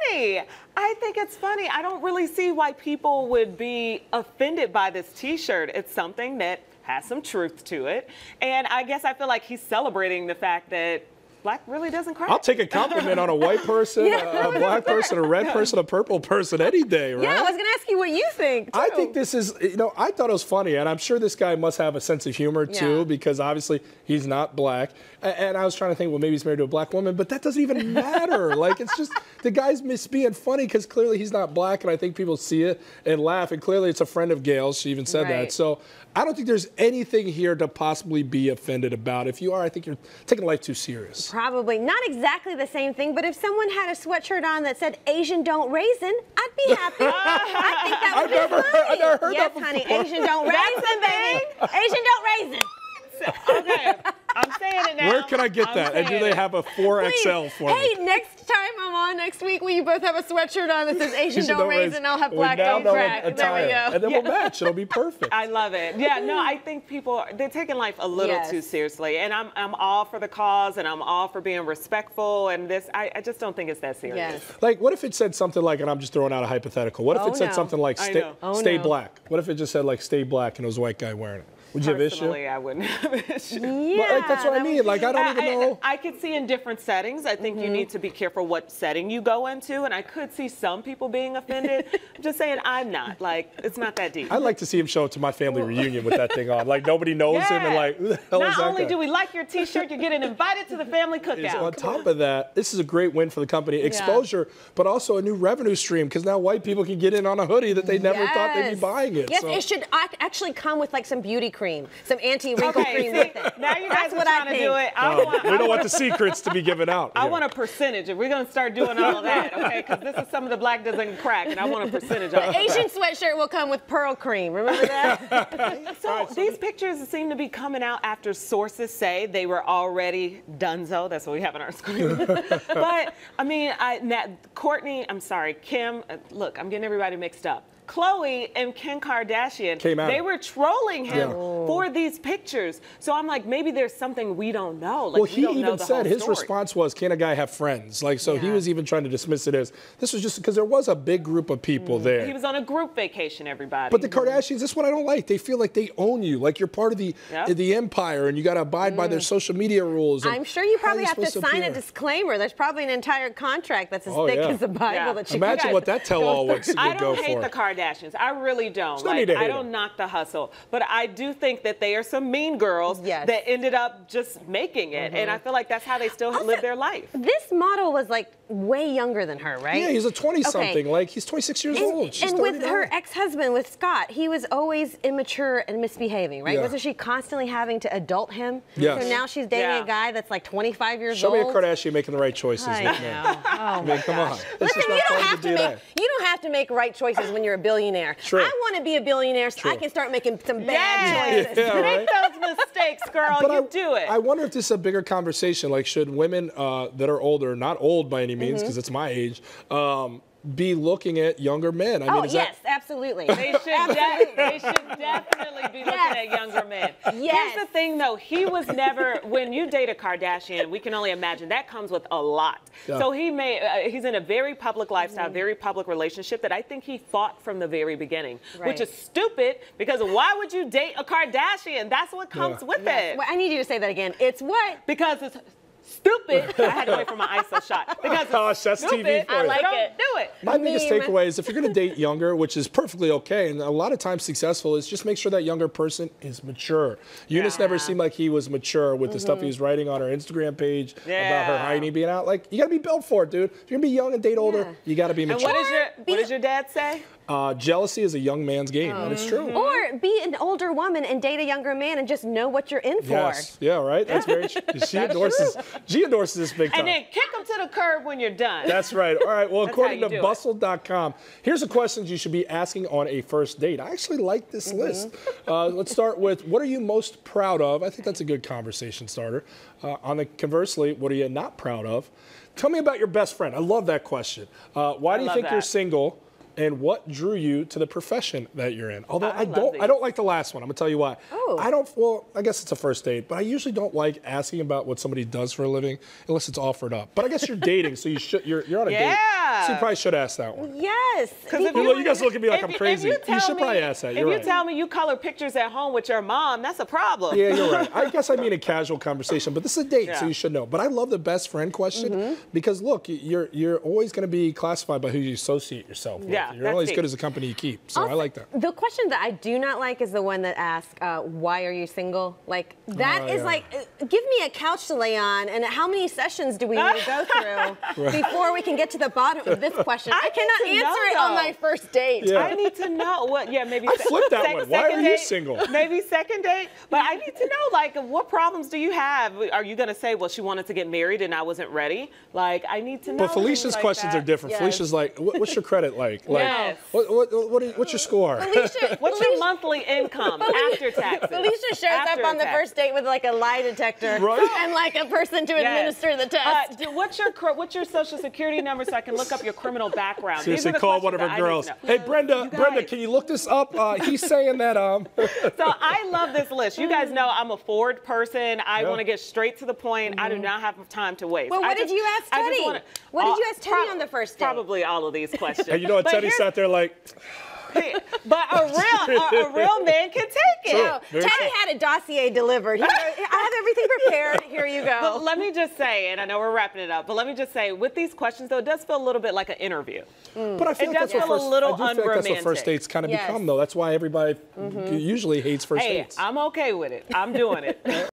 funny. I think it's funny. I don't really see why people would be offended by this T-shirt. It's something that has some truth to it. And I guess I feel like he's celebrating the fact that black really doesn't crack. I'll take a compliment on a white person, a black person, a red person, a purple person any day, right? Yeah, I was going to ask you what you think, too. I think this is, I thought it was funny, and I'm sure this guy must have a sense of humor, too, because obviously he's not black. And I was trying to think, well, maybe he's married to a black woman, but that doesn't even matter. Like, it's just, the guy's being funny because clearly he's not black, and I think people see it and laugh, and clearly it's a friend of Gayle's. She even said that. So I don't think there's anything here to possibly be offended about. If you are, I think you're taking life too serious. Probably. Not exactly the same thing, but if someone had a sweatshirt on that said Asian don't raisin, I'd be happy. I think that would be funny. I've never heard that before. Yes, honey, Asian don't raisin, baby. Asian don't raisin. Okay, I'm saying it now. Where can I get that? And do they have a 4XL for me? Hey, next time I'm on next week, will you both have a sweatshirt on that says Asian don't raisin? I'll have black don't crack. There we go. And then we'll match. It'll be perfect. I love it. Yeah, no, I think people, they're taking life a little too seriously. And I'm all for the cause, and I'm all for being respectful. And this, I just don't think it's that serious. Yes. Like, what if it said something like, and I'm just throwing out a hypothetical, what if it said something like, stay black? What if it just said, like, stay black, and it was a white guy wearing it? Would you have issue? Personally, I wouldn't have issue. Yeah, like, that's what I mean. Like, I don't even know. I could see in different settings. I think you need to be careful what setting you go into, and I could see some people being offended. I'm just saying I'm not. Like, it's not that deep. I'd like to see him show up to my family reunion with that thing on. Like, nobody knows him, and like, who the hell is that guy? Not only do we like your T-shirt, you're getting invited to the family cookout. On top of that, this is a great win for the company. Exposure, but also a new revenue stream, because now white people can get in on a hoodie that they never thought they'd be buying it. Yes, it should actually come with like some beauty cream, some anti-wrinkle cream with it. Now you guys are trying to do it. We don't want the secrets to be given out. I want a percentage. If we're going to start doing all of that, okay? Because this is some of the black doesn't crack, and I want a percentage of it. Asian sweatshirt will come with pearl cream. Remember that? So these pictures seem to be coming out after sources say they were already donezo. That's what we have on our screen. But, I mean, Kourtney, I'm sorry, Kim, look, I'm getting everybody mixed up. Khloe and Kim Kardashian, they were trolling him for these pictures. So I'm like, maybe there's something we don't know. Like, well, he even said his response was, can a guy have friends? Like, so he was even trying to dismiss it as, this was just because there was a big group of people there. He was on a group vacation, everybody. But the Kardashians, this is what I don't like. They feel like they own you. Like you're part of the empire, and you got to abide by their social media rules. I'm sure you probably have to sign a disclaimer. There's probably an entire contract that's as thick as the Bible that you imagine what that tell-all would go for. I don't hate the Kardashians. I really don't. Like, I don't knock the hustle. But I do think that they are some mean girls that ended up just making it. And I feel like that's how they still live their life. This model was like way younger than her, right? Yeah, he's a 20-something. Like, he's 26 years old. She's and with her ex-husband, with Scott, he was always immature and misbehaving, right? Wasn't she constantly having to adult him? Yes. So now she's dating a guy that's like 25 years old. old. Show me a Kardashian making the right choices. I know. I mean, come on. Listen, you don't have to make right choices when you're a billionaire. True. I want to be a billionaire so I can start making some bad choices. Make those mistakes, girl. You do it. I wonder if this is a bigger conversation. Like, should women that are older, not old by any means, because it's my age, be looking at younger men? I mean, yes, absolutely. They should definitely be looking at younger men. Here's the thing, though. He was never, when you date a Kardashian, we can only imagine, that comes with a lot. So he's in a very public lifestyle, very public relationship that I think he fought from the very beginning, which is stupid, because why would you date a Kardashian? That's what comes with it. Well, I need you to say that again. It's what? Because it's stupid. I had to wait for my ISO shot. Because that's stupid. TV for I like you. it. Do it. My biggest takeaway is if you're going to date younger, which is perfectly okay, and a lot of times successful, is just make sure that younger person is mature. Eunice never seemed like he was mature with the stuff he was writing on her Instagram page about her hiney being out. Like, you got to be built for it, dude. If you're going to be young and date older, you got to be mature. And what does your dad say? Jealousy is a young man's game, and it's true. Or be an older woman and date a younger man and just know what you're in for. Yes, yeah, right. That's very true. She endorses this big time. And then kick them to the curb when you're done. That's right. All right. Well, according to Bustle.com, here's the questions you should be asking on a first date. I actually like this list. Let's start with, what are you most proud of? I think that's a good conversation starter. Conversely, what are you not proud of? Tell me about your best friend. I love that question. Why do you think you're single? And what drew you to the profession that you're in? Although I don't like the last one. I'm gonna tell you why. Oh. Well, I guess it's a first date, but I usually don't like asking about what somebody does for a living unless it's offered up. But I guess you're dating, so you're on a date. So you probably should ask that one. Yes. You guys look at me like I'm crazy. You should probably ask that. If you tell me you color pictures at home with your mom, that's a problem. Yeah, you're right. I guess I mean a casual conversation, but this is a date, so you should know. But I love the best friend question because look, you're always going to be classified by who you associate yourself with. You're only as good as the company you keep. So I like that. The question that I do not like is the one that asks, why are you single? Like, that is like, give me a couch to lay on, and how many sessions do we need to go through before we can get to the bottom of this question? I cannot answer it on my first date. Yeah. I need to know maybe I flipped that one. Why are you single? Maybe second date. But I need to know, like, what problems do you have? Are you going to say, well, she wanted to get married and I wasn't ready? Like, I need to know. But Felicia's questions are different. Felicia's like, what's your credit like? Like, what's your score? What's your monthly income after taxes? Felicia shows up on the first date with like a lie detector and like a person to administer the test. What's your social security number so I can look up your criminal background? Seriously, call one of her girls. Hey, Brenda, can you look this up? He's saying that. So I love this list. You guys know I'm a forward person. I want to get straight to the point. I do not have time to waste. Well, what did you ask Teddy? What did you ask Teddy on the first date? Probably all of these questions. And you know what? Teddy sat there like. But a real man can take it. Teddy had a dossier delivered. I have everything prepared. Here you go. But let me just say, and I know we're wrapping it up, but let me just say, with these questions, though, it does feel a little bit like an interview. But I feel like that's what first dates kind of become, though. That's why everybody usually hates first dates. I'm okay with it. I'm doing it.